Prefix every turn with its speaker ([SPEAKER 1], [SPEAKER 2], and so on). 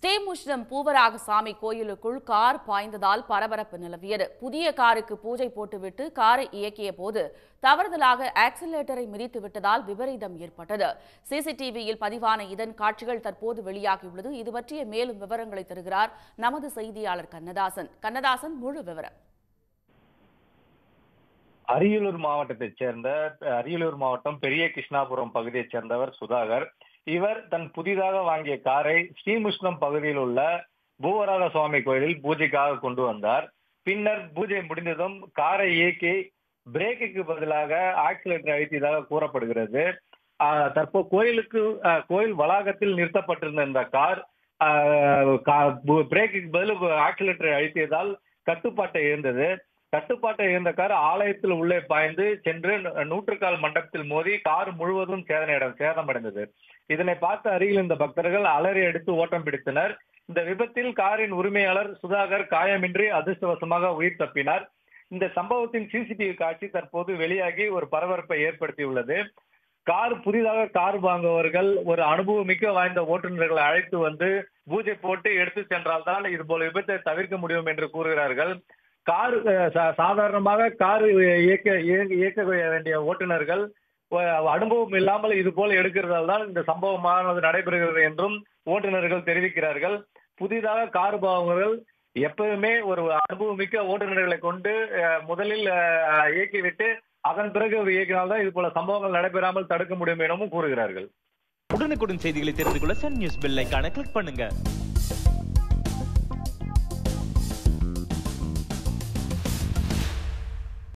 [SPEAKER 1] ஸ்ரீமுஷ்ணம் பூவராகசாமி கோயிலுக்குள் கார் பாய்ந்ததால் பரபரப்பு நிலவியது. புதிய காருக்கு பூஜை போட்டுவிட்டு காரை இயக்கிய போது தவறுதலாக ஆக்சிலேட்டரை மிதித்து விட்டதால் விபரீதம் ஏற்பட்டது. சிசிடிவியில் பதிவான இதன் காட்சிகள் தற்போது வெளியாகியுள்ளது. இது பற்றிய மேலும் விவரங்களை தருகிறார் நமது செய்தியாளர் கண்ணதாசன். கண்ணதாசன், முழு விவரம்.
[SPEAKER 2] அரியலூர் மாவட்டம் பெரிய கிருஷ்ணாபுரம் பகுதியைச் சேர்ந்தவர் சுதாகர். இவர் தன் புதிதாக வாங்கிய காரை ஸ்ரீமுஷ்ணம் பகுதியில் உள்ள பூவராக சுவாமி கோயிலில் பூஜைக்காக கொண்டு வந்தார். பின்னர் பூஜை முடிந்ததும் காரை இயக்கி பிரேக்குக்கு பதிலாக ஆக்சிலேட்டர் அழுத்தியதாக கூறப்படுகிறது. தற்போது கோயில் வளாகத்தில் நிறுத்தப்பட்டிருந்த இந்த கார் பிரேக்குக்கு பதில் ஆக்சிலேட்டரை அழுத்தியதால் கட்டுப்பாட்டை இழந்தது. கட்டுப்பாட்டை இழந்த கார் ஆலயத்தில் உள்ளே பாய்ந்து சென்று நூற்றுக்கால் மண்டபத்தில் மோதி கார் முழுவதும் சேதமடைந்தது. இதனை பார்த்து அருகில் இருந்த பக்தர்கள் அலறி எடுத்து ஓட்டம் பிடித்தனர். இந்த விபத்தில் காரின் உரிமையாளர் சுதாகர் காயமின்றி அதிர்ஷ்டவசமாக உயிர் தப்பினார். இந்த சம்பவத்தின் சிசிடிவி காட்சி தற்போது வெளியாகி ஒரு பரபரப்பை ஏற்படுத்தியுள்ளது. புதிதாக கார் வாங்குபவர்கள் ஒரு அனுபவமிக்க வாய்ந்த ஓட்டுநர்களை அழைத்து வந்து பூஜை போட்டு எடுத்து சென்றால்தான் இதுபோல விபத்தை தவிர்க்க முடியும் என்று கூறுகிறார்கள். சாதாரணமாக கார் இயக்க வேண்டிய ஓட்டுநர்கள் அனுபவம் இல்லாமல் இது போல எடுக்கிறதால் தான் இந்த சம்பவமானது நடைபெறுகிறது என்றும் ஓட்டுநர்கள் தெரிவிக்கிறார்கள். புதிதாக கார் வாங்குபவர்கள் எப்பவுமே ஒரு அனுபவமிக்க ஓட்டுநர்களை கொண்டு முதலில் இயக்கிவிட்டு அதன் பிறகு இயக்கினால்தான் இது போல சம்பவங்கள் நடைபெறாமல் தடுக்க முடியும் எனவும் கூறுகிறார்கள்.
[SPEAKER 3] உடனுக்குடன் செய்திகளை தெரிந்து கொள்ள சன் நியூஸ் பெல் ஐகானை கிளிக் பண்ணுங்க.